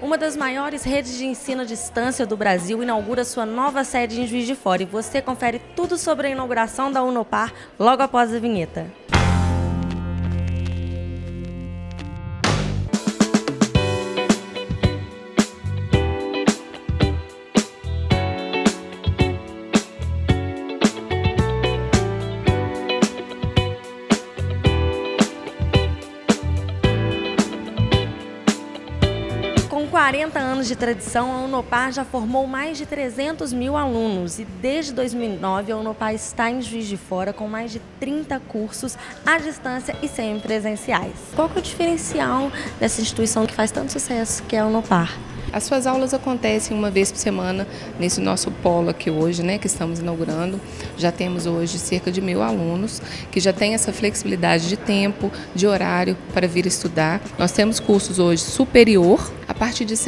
Uma das maiores redes de ensino à distância do Brasil inaugura sua nova sede em Juiz de Fora. E você confere tudo sobre a inauguração da Unopar logo após a vinheta. Com 40 anos de tradição, a Unopar já formou mais de 300 mil alunos e desde 2009 a Unopar está em Juiz de Fora com mais de 30 cursos à distância e semipresenciais. Qual que é o diferencial dessa instituição que faz tanto sucesso, que é a Unopar? As suas aulas acontecem uma vez por semana nesse nosso polo aqui hoje, que estamos inaugurando. Já temos hoje cerca de 1000 alunos que já têm essa flexibilidade de tempo, de horário para vir estudar. Nós temos cursos hoje superior a partir de R$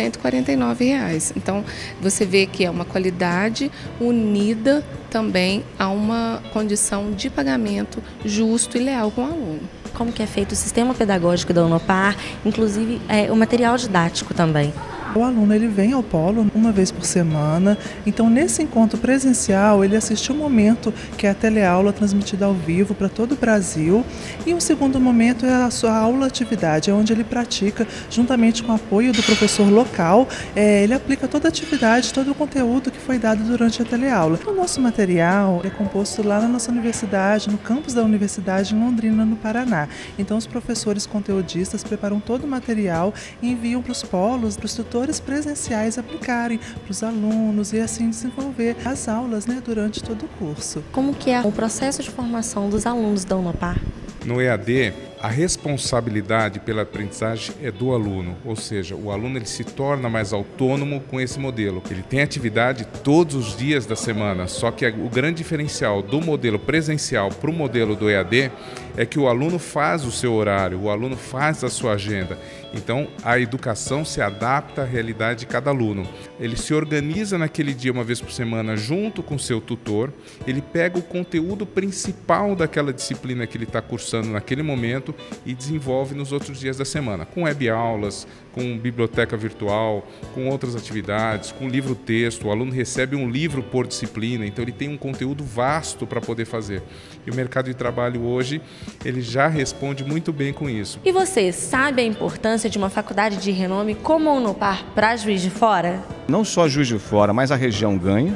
149. Então, você vê que é uma qualidade unida também a uma condição de pagamento justo e leal com o aluno. Como que é feito o sistema pedagógico da Unopar, inclusive o material didático também? O aluno ele vem ao polo uma vez por semana, então nesse encontro presencial ele assiste um momento que é a teleaula transmitida ao vivo para todo o Brasil e um segundo momento é a sua aula-atividade, onde ele pratica juntamente com o apoio do professor local, ele aplica toda a atividade, todo o conteúdo que foi dado durante a teleaula. O nosso material é composto lá na nossa universidade, no campus da universidade em Londrina, no Paraná. Então os professores conteudistas preparam todo o material e enviam para os polos, para os tutores presenciais aplicarem para os alunos e assim desenvolver as aulas durante todo o curso. Como que é o processo de formação dos alunos da Unopar? No EAD, a responsabilidade pela aprendizagem é do aluno, ou seja, o aluno ele se torna mais autônomo com esse modelo. Ele tem atividade todos os dias da semana, só que o grande diferencial do modelo presencial para o modelo do EAD é que o aluno faz o seu horário, o aluno faz a sua agenda. Então, a educação se adapta à realidade de cada aluno. Ele se organiza naquele dia uma vez por semana junto com o seu tutor, ele pega o conteúdo principal daquela disciplina que ele está cursando naquele momento e desenvolve nos outros dias da semana, com web aulas, com biblioteca virtual, com outras atividades, com livro-texto. O aluno recebe um livro por disciplina, então ele tem um conteúdo vasto para poder fazer. E o mercado de trabalho hoje, ele já responde muito bem com isso. E você sabe a importância de uma faculdade de renome como a Unopar para Juiz de Fora? Não só Juiz de Fora, mas a região ganha,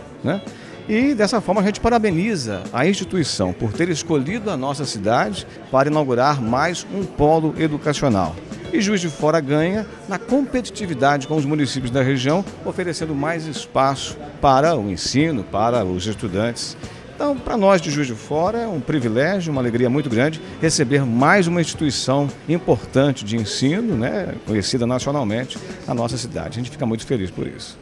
E dessa forma a gente parabeniza a instituição por ter escolhido a nossa cidade para inaugurar mais um polo educacional. E Juiz de Fora ganha na competitividade com os municípios da região, oferecendo mais espaço para o ensino, para os estudantes. Então, para nós de Juiz de Fora é um privilégio, uma alegria muito grande receber mais uma instituição importante de ensino, conhecida nacionalmente, na nossa cidade. A gente fica muito feliz por isso.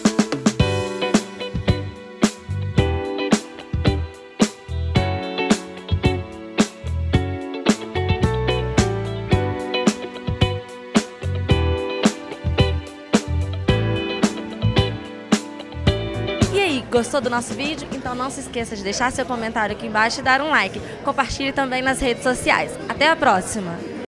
Gostou do nosso vídeo? Então não se esqueça de deixar seu comentário aqui embaixo e dar um like. Compartilhe também nas redes sociais. Até a próxima!